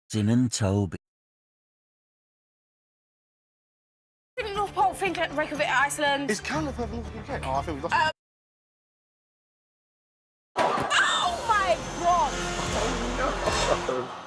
Sin and Toby. Didn't North Pole think Reykjavik, Iceland? Is Canada further north than UK? Oh, I think we've lost it. Oh my God! Oh, no.